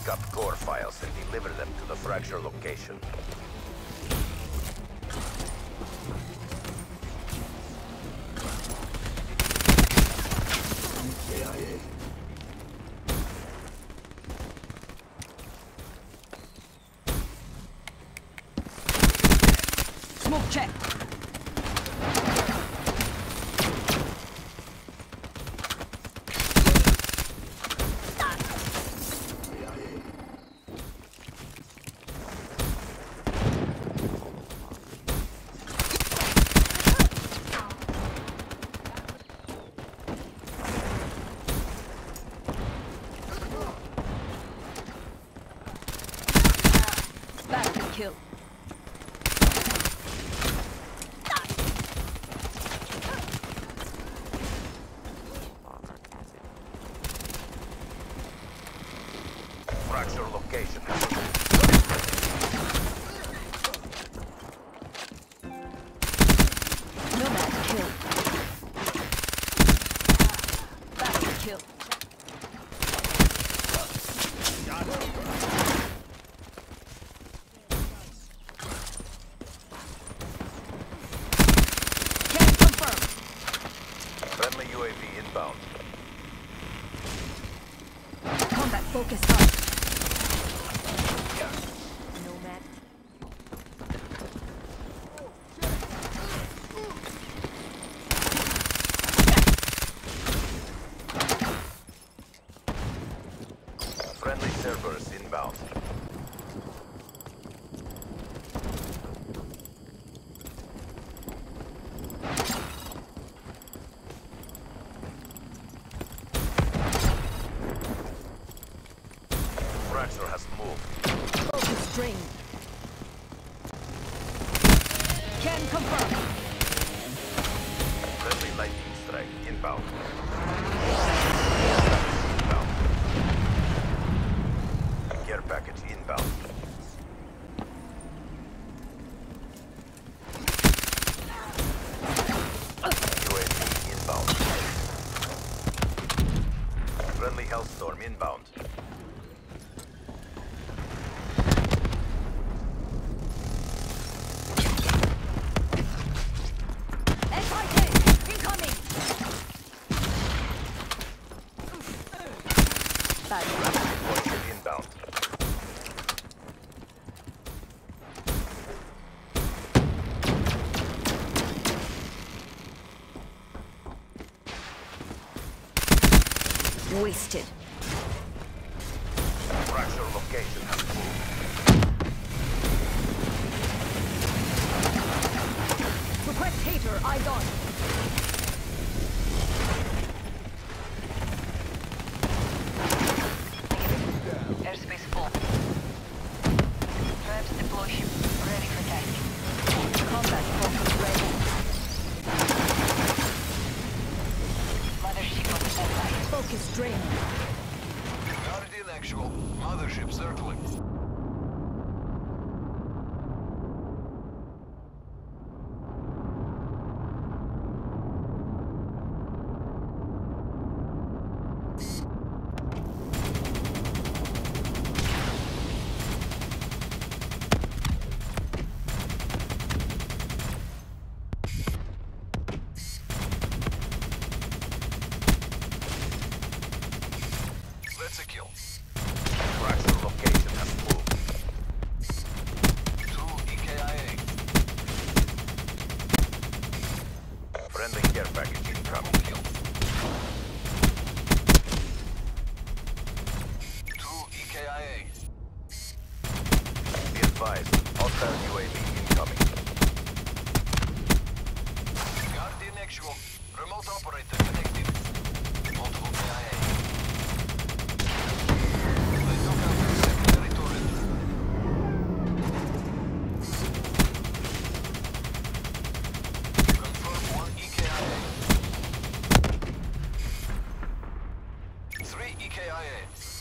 Pick up core files and deliver them to the fracture location. KIA. Smoke check. Bastard kill. Fracture location. Nomad kill. Bastard kill. Can confirm. Friendly UAV inbound. Combat focus up. Nomad. Friendly Cerberus inbound. Fracture has moved. Focus drained. Can confirm. Friendly lightning strike inbound. Inbound. Care package inbound. UAV inbound. Friendly Hellstorm inbound. SIK incoming. Bad. Warship inbound. Wasted. Fracture location has moved. Request hater, eyes on. Airspace full. Traps deploy ship. Ready for tasking. Combat focus ready. Mothership on standby. Focus drained. Guardian actual. Mothership circling. That's a kill. Fracture location has moved. 2 EKIA. Friendly care package incoming. Kill. 2 EKIA. Be advised, hostile UAV incoming. Guardian actual. Remote operator connected. Multiple KIA. They took out the secondary turret. Confirm 1 EKIA. 3 EKIA.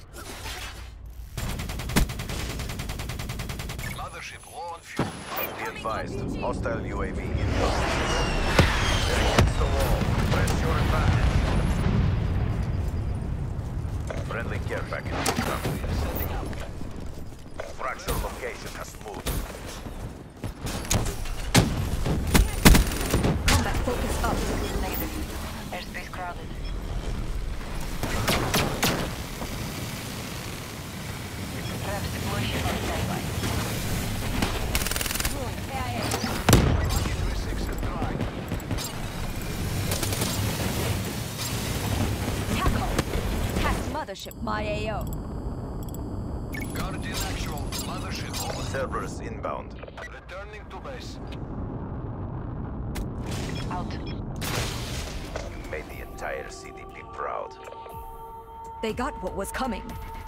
Mothership low on fuel. Be advised, hostile UAV incoming. They're against the wall. Press your advantage. Friendly care package incoming. Setting up. Extraction location has moved. Combat focus up. Negative. Airspace crowded. Traps deployment on standby. Ruin KIA. E36 is dry. Tackle. Tax mothership, my AO. Guardian actual. Mothership almost Cerberus inbound. returning to base. Out. You made the entire CDP proud. They got what was coming.